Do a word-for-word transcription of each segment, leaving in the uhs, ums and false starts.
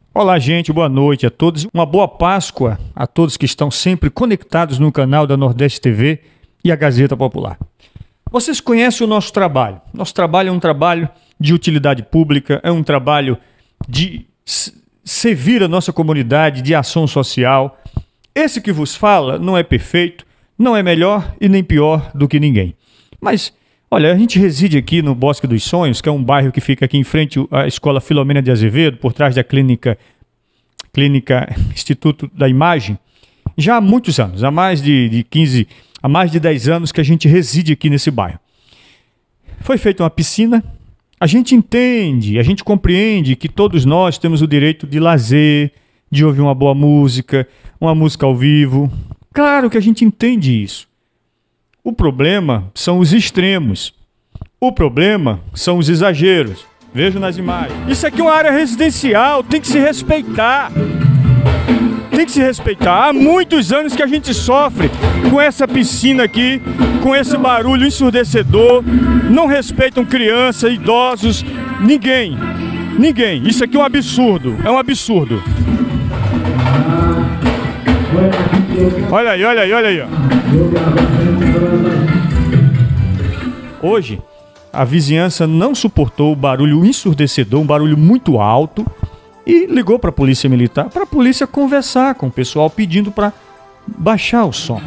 Olá, gente, boa noite a todos. Uma boa Páscoa a todos que estão sempre conectados no canal da Nordeste T V e a Gazeta Popular. Vocês conhecem o nosso trabalho. Nosso trabalho é um trabalho de utilidade pública, é um trabalho de servir a nossa comunidade, de ação social. Esse que vos fala não é perfeito, não é melhor e nem pior do que ninguém. Mas, olha, a gente reside aqui no Bosque dos Sonhos, que é um bairro que fica aqui em frente à Escola Filomena de Azevedo, por trás da clínica, clínica Instituto da Imagem, já há muitos anos, há mais de, de quinze, há mais de dez anos que a gente reside aqui nesse bairro. Foi feita uma piscina, a gente entende, a gente compreende que todos nós temos o direito de lazer, de ouvir uma boa música, uma música ao vivo. Claro que a gente entende isso. O problema são os extremos. O problema são os exageros. Vejo nas imagens. Isso aqui é uma área residencial, tem que se respeitar. Tem que se respeitar. Há muitos anos que a gente sofre com essa piscina aqui, com esse barulho ensurdecedor. Não respeitam crianças, idosos, ninguém. Ninguém. Isso aqui é um absurdo. É um absurdo. Olha aí, olha aí, olha aí. Ó. Hoje, a vizinhança não suportou o barulho ensurdecedor, um barulho muito alto, e ligou para a polícia militar, para a polícia conversar com o pessoal, pedindo para baixar o som.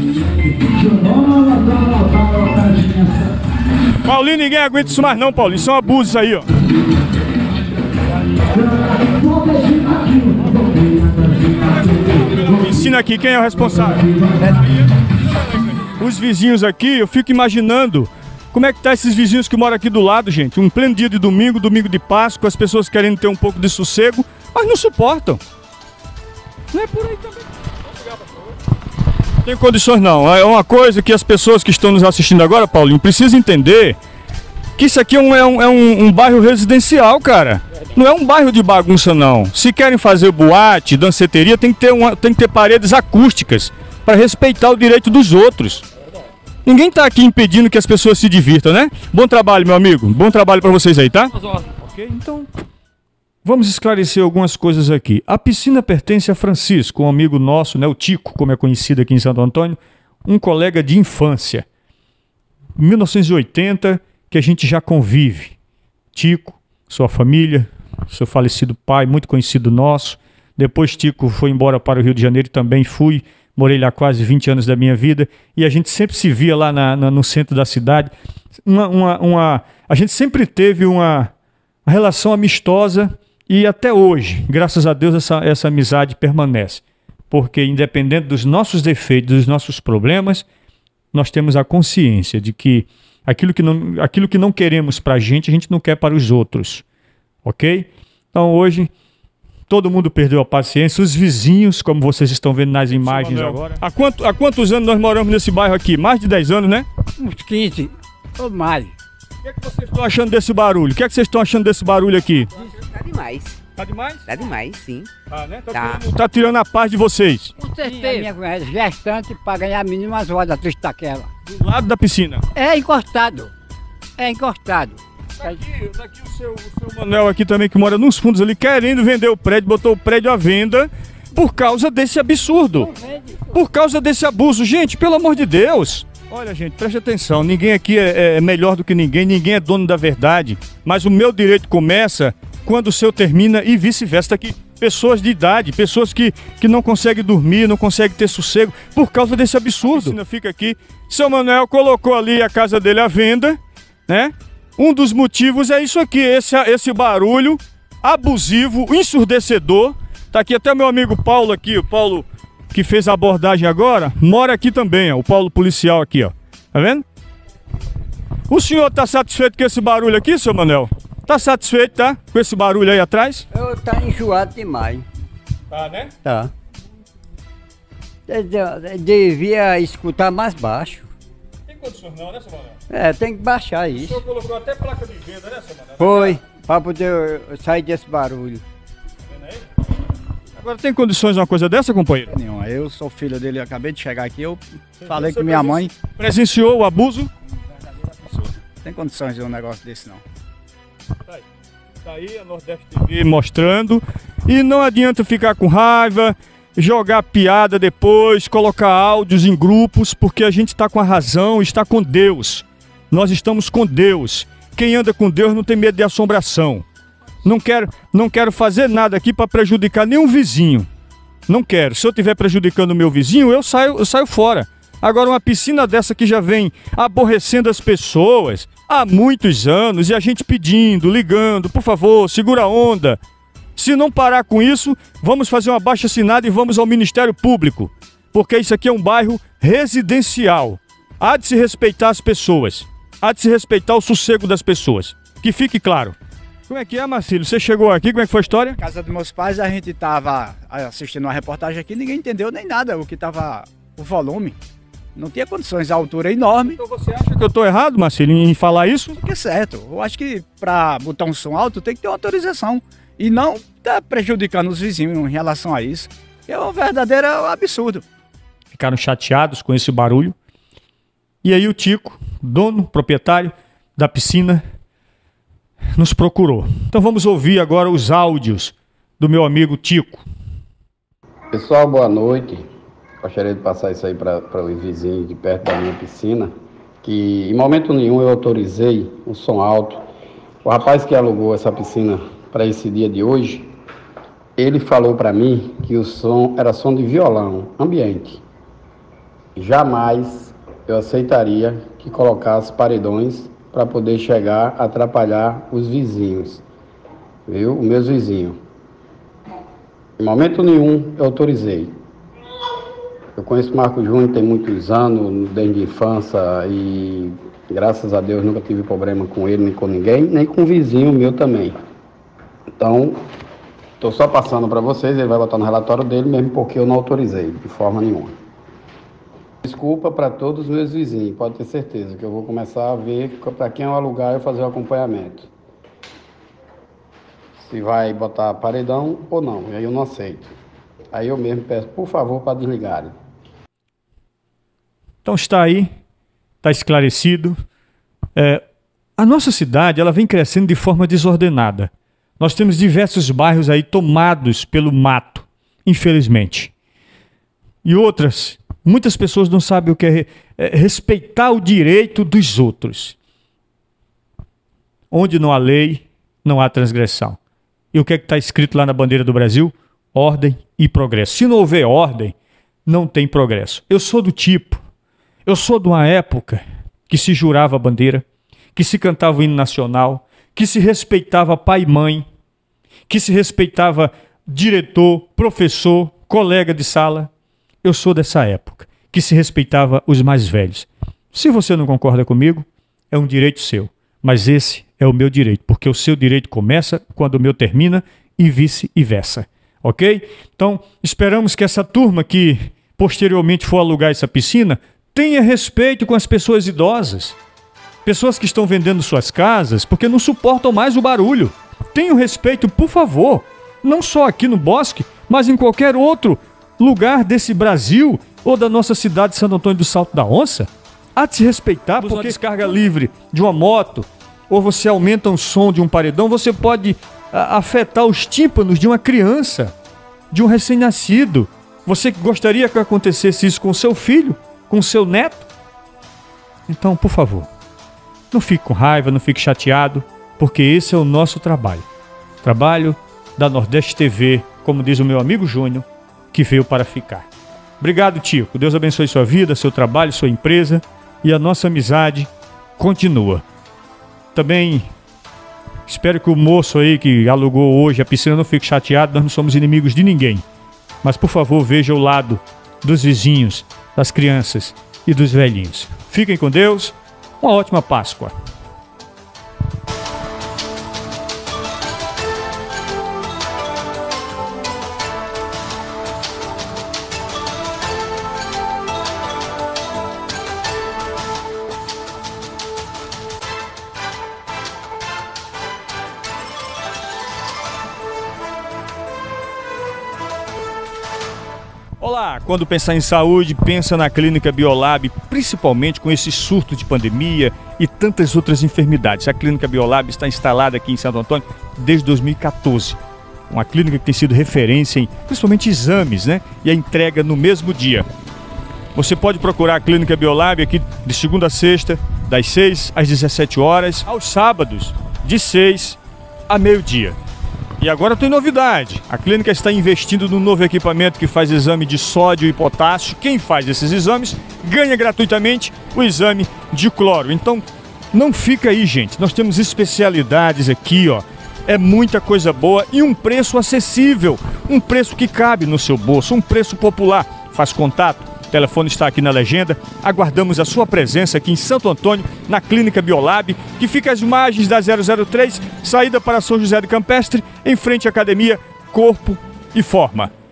Paulinho, ninguém aguenta isso mais não, Paulinho. São abusos aí, ó. Ensina aqui, quem é o responsável? Os vizinhos aqui, eu fico imaginando como é que tá esses vizinhos que moram aqui do lado, gente. Um pleno dia de domingo, domingo de Páscoa, as pessoas querendo ter um pouco de sossego, mas não suportam. Não é por aí também. Não tem condições não. É uma coisa que as pessoas que estão nos assistindo agora, Paulinho, precisam entender que isso aqui é um, é um, é um, um bairro residencial, cara. Não é um bairro de bagunça, não. Se querem fazer boate, danceteria, tem que ter, uma, tem que ter paredes acústicas para respeitar o direito dos outros. Ninguém está aqui impedindo que as pessoas se divirtam, né? Bom trabalho, meu amigo. Bom trabalho para vocês aí, tá? Ok, então vamos esclarecer algumas coisas aqui. A piscina pertence a Francisco, um amigo nosso, né? O Tico, como é conhecido aqui em Santo Antônio, um colega de infância. Em mil novecentos e oitenta, que a gente já convive. Tico, sua família, seu falecido pai, muito conhecido nosso. Depois Tico foi embora para o Rio de Janeiro, também fui. Morei lá quase vinte anos da minha vida e a gente sempre se via lá na, na, no centro da cidade. Uma, uma, uma, a gente sempre teve uma, uma relação amistosa e até hoje, graças a Deus, essa, essa amizade permanece. Porque independente dos nossos defeitos, dos nossos problemas, nós temos a consciência de que aquilo que não, aquilo que não queremos para a gente, a gente não quer para os outros. Ok? Então hoje todo mundo perdeu a paciência, os vizinhos, como vocês estão vendo nas imagens agora. Há, quanto, há quantos anos nós moramos nesse bairro aqui? Mais de dez anos, né? Uns quinze ou mais. O que é que vocês estão achando desse barulho? O que é que vocês estão achando desse barulho aqui? Tá demais. Tá demais? Tá demais, sim. Tá, né? Tá, Tá. Tirando, tá tirando a paz de vocês. Com certeza. A minha mulher é gestante para ganhar mínimo umas horas triste daquela. Do lado da piscina. É encostado. É encostado. Daqui, daqui o, seu, o seu Manuel aqui também, que mora nos fundos ali, querendo vender o prédio, botou o prédio à venda por causa desse absurdo. Por causa desse abuso. Gente, pelo amor de Deus. Olha, gente, preste atenção. Ninguém aqui é, é melhor do que ninguém, ninguém é dono da verdade. Mas o meu direito começa quando o seu termina e vice-versa. Tá aqui pessoas de idade, pessoas que, que não conseguem dormir, não conseguem ter sossego por causa desse absurdo. A piscina fica aqui. Seu Manuel colocou ali a casa dele à venda, né? Um dos motivos é isso aqui, esse, esse barulho abusivo, ensurdecedor. Tá aqui até meu amigo Paulo aqui, o Paulo que fez a abordagem agora, mora aqui também, ó, o Paulo policial aqui, ó. Tá vendo? O senhor tá satisfeito com esse barulho aqui, seu Manuel? Tá satisfeito, tá? Com esse barulho aí atrás? Eu tá enjoado demais. Tá, né? Tá. Eu devia escutar mais baixo. Tem condições não, né, seu Manuel? É, tem que baixar O isso. senhor colocou até placa de venda, né, seu Manuel? Foi, para poder sair desse barulho. Tá vendo aí? Agora tem condições de uma coisa dessa, companheiro? Nenhuma. Eu sou filho dele, eu acabei de chegar aqui, eu Você falei você com minha mãe. Presenciou o abuso? Não tem condições de um negócio desse não. Tá aí, tá aí a Nordeste T V mostrando E não adianta ficar com raiva, jogar piada depois, colocar áudios em grupos, porque a gente está com a razão, está com Deus. Nós estamos com Deus. Quem anda com Deus não tem medo de assombração. Não quero, não quero fazer nada aqui para prejudicar nenhum vizinho. Não quero. Se eu estiver prejudicando o meu vizinho, eu saio, eu saio fora. Agora, uma piscina dessa que já vem aborrecendo as pessoas há muitos anos, e a gente pedindo, ligando, por favor, segura a onda. Se não parar com isso, vamos fazer uma abaixo-assinado e vamos ao Ministério Público. Porque isso aqui é um bairro residencial. Há de se respeitar as pessoas. Há de se respeitar o sossego das pessoas. Que fique claro. Como é que é, Marcílio? Você chegou aqui, como é que foi a história? Na casa dos meus pais, a gente estava assistindo uma reportagem aqui, ninguém entendeu nem nada, o que estava o volume. Não tinha condições, a altura é enorme. Então você acha que eu estou errado, Marcílio, em falar isso? Que é certo. Eu acho que para botar um som alto tem que ter uma autorização. E não tá prejudicando os vizinhos em relação a isso. É um verdadeiro absurdo. Ficaram chateados com esse barulho. E aí o Tico, dono, proprietário da piscina, nos procurou. Então vamos ouvir agora os áudios do meu amigo Tico. Pessoal, boa noite. Gostaria de passar isso aí para os vizinhos de perto da minha piscina, que em momento nenhum eu autorizei o som alto. O rapaz que alugou essa piscina para esse dia de hoje, ele falou para mim que o som era som de violão, ambiente. Jamais eu aceitaria que colocasse paredões para poder chegar a atrapalhar os vizinhos, viu? Os meus vizinhos. Em momento nenhum eu autorizei. Eu conheço o Marco Júnior tem muitos anos, desde a infância, e graças a Deus nunca tive problema com ele, nem com ninguém, nem com o vizinho meu também. Então, estou só passando para vocês, ele vai botar no relatório dele, mesmo porque eu não autorizei, de forma nenhuma. Desculpa para todos os meus vizinhos, pode ter certeza que eu vou começar a ver para quem eu alugar e fazer o acompanhamento. Se vai botar paredão ou não, aí eu não aceito. Aí eu mesmo peço, por favor, para desligarem. Então está aí, está esclarecido. É, a nossa cidade ela vem crescendo de forma desordenada. Nós temos diversos bairros aí tomados pelo mato, infelizmente. E outras, muitas pessoas não sabem o que é, é respeitar o direito dos outros. Onde não há lei, não há transgressão. E o que é que está escrito lá na bandeira do Brasil? Ordem e progresso. Se não houver ordem, não tem progresso. Eu sou do tipo, eu sou de uma época que se jurava a bandeira, que se cantava o hino nacional, que se respeitava pai e mãe, que se respeitava diretor, professor, colega de sala. Eu sou dessa época, que se respeitava os mais velhos. Se você não concorda comigo, é um direito seu. Mas esse é o meu direito, porque o seu direito começa quando o meu termina e vice-versa. Ok? Então, esperamos que essa turma que posteriormente for alugar essa piscina tenha respeito com as pessoas idosas. Pessoas que estão vendendo suas casas porque não suportam mais o barulho. Tenham respeito, por favor. Não só aqui no Bosque, mas em qualquer outro lugar desse Brasil ou da nossa cidade de Santo Antônio do Salto da Onça. Há de se respeitar, porque uma descarga livre de uma moto ou você aumenta o som de um paredão, você pode a, afetar os tímpanos de uma criança, de um recém-nascido. Você gostaria que acontecesse isso com seu filho, com seu neto? Então, por favor, não fique com raiva, não fique chateado, porque esse é o nosso trabalho. Trabalho da Nordeste T V, como diz o meu amigo Júnior, que veio para ficar. Obrigado, Tico. Deus abençoe sua vida, seu trabalho, sua empresa, e a nossa amizade continua. Também espero que o moço aí que alugou hoje a piscina não fique chateado, nós não somos inimigos de ninguém. Mas, por favor, veja o lado dos vizinhos, das crianças e dos velhinhos. Fiquem com Deus. Uma ótima Páscoa. Olá, quando pensar em saúde, pensa na Clínica Biolab, principalmente com esse surto de pandemia e tantas outras enfermidades. A Clínica Biolab está instalada aqui em Santo Antônio desde dois mil e quatorze. uma clínica que tem sido referência em principalmente exames, né? E a entrega no mesmo dia. Você pode procurar a Clínica Biolab aqui de segunda a sexta, das seis às dezessete horas, aos sábados, de seis a meio-dia. E agora tem novidade, a clínica está investindo num novo equipamento que faz exame de sódio e potássio. Quem faz esses exames ganha gratuitamente o exame de cloro. Então, não fica aí, gente, nós temos especialidades aqui, ó. É muita coisa boa e um preço acessível, um preço que cabe no seu bolso, um preço popular. Faz contato, o telefone está aqui na legenda. Aguardamos a sua presença aqui em Santo Antônio, na Clínica Biolab, que fica às margens da zero zero três, saída para São José do Campestre, em frente à Academia Corpo e Forma.